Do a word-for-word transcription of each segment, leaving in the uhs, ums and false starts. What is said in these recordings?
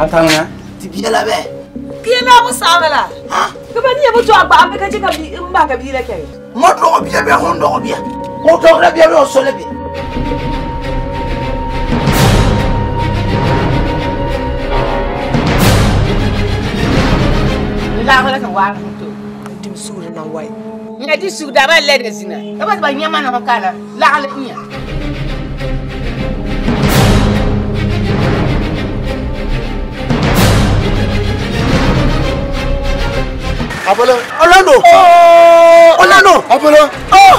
Katanga. Tibiela be. Kina mo samela. Ha? Kuma ni ebo to agba ameka je ka bi mba ka bi le ke. Mo do bia be ho ndo bia. O to ra bia be o so le bia. La hola ka wa to. Dim suru na wai. Nya di su da ba le de zina. E ba ba nyama na makala. La hala nya. Apollo, Orlando. Oh, Orlando. Apollo. Oh.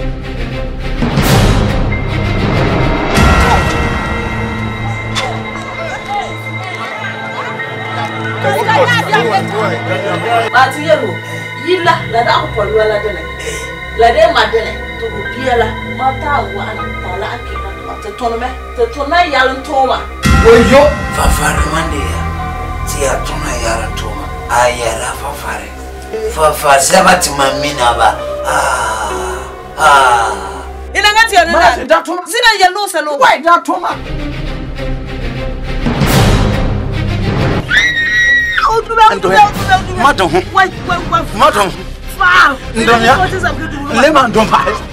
Matiyelo, yila la da ko polu la dele. La de madele to biela, mata wa na la akika. Te tonome, te tona yalon toma. Oyo, fafare mande ya. Ti ya tona yalon toma. Ayara fafare. Fafa sabati mamina ba. Ah. Ah. Ina ngati ya nana. Zina ya no salo. Why that toma? Madam. Why why why? Madam. Wow. Ndonya. Lemon don't buy.